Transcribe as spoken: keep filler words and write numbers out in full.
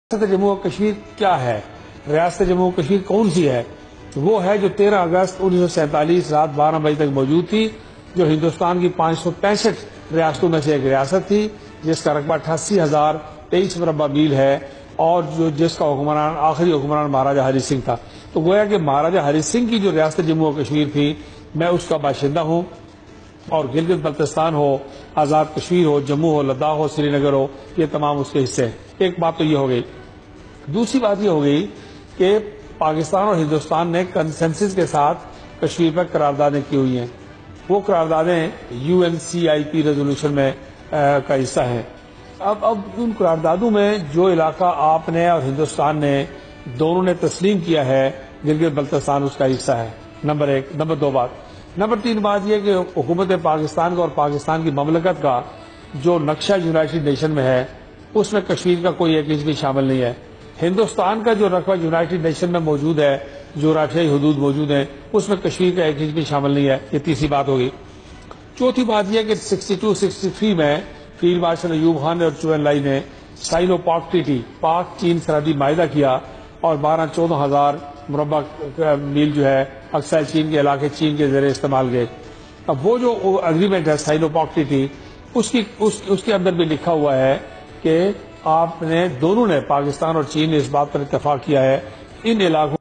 ریاست جموں و کشمیر کیا ہے؟ ریاست جموں و کشمیر کون سی ہے؟ وہ ہے جو تیرہ اگست انیس سو سینتالیس رات بارہ بجے تک موجود تھی، جو ہندوستان کی پانچ سو پینسٹھ ریاستوں میں سے ایک ریاست تھی، جس کا رقبہ اٹھاسی ہزار تیئیس مربع میل ہے، اور جو جس کا حکمران آخری حکمران مہاراجہ ہری سنگھ تھا۔ تو گویا کہ مہاراجہ ہری سنگھ کی جو ریاست جموں و کشمیر تھی، میں اس کا باشندہ ہوں، اور گلگت بلتستان ہو، آزاد کشمیر ہو، جموں ہو، لداخ ہو، سری نگر ہو، یہ تمام اس کے حصے ہیں۔ ایک بات تو یہ ہو گئی۔ دوسری بات یہ ہو گئی کہ پاکستان اور ہندوستان نے کنسنسس کے ساتھ کشمیر پر قراردادیں کی ہوئی ہیں۔ وہ قراردادیں U N C I P resolution میں کا حصہ ہیں۔ اب اب ان قراردادوں میں جو علاقہ آپ نے اور ہندوستان نے دونوں نے تسلیم کیا ہے، گلگت بلتستان اس کا حصہ ہے، نمبر ایک۔ نمبر دو بات نمبر تین بات یہ کہ حکومت پاکستان کا اور پاکستان کی مملکت کا جو نقشہ یونائٹڈ نیشن میں ہے، اس میں کشمیر کا کوئی ایک انچ بھی شامل نہیں ہے۔ ہندوستان کا جو رقبہ یونائٹڈ نیشن میں موجود ہے، جو جغرافیائی حدود موجود ہیں، اس میں کشمیر کا ایک انچ بھی شامل نہیں ہے۔ یہ تیسری بات ہوگی۔ چوتھی بات یہ کہ سکسٹی ٹو سکسٹی تھری میں فیلڈ مارشل ایوب خان اور چو این لائی نے سائنو پاک ٹریٹی پاک چین سرحدی معاہدہ کیا، اور بارہ چودہ ہزار مربع میل جو ہے اقصی چین کے علاقے چین کے زیر استعمال گئے۔ اب وہ جو اگریمنٹ ہے سائنو پاک ٹریٹی، اس کی اس, اس کے اندر بھی لکھا ہوا ہے کہ آپ نے دونوں نے، پاکستان اور چین نے اس بات پر اتفاق کیا ہے ان علاقوں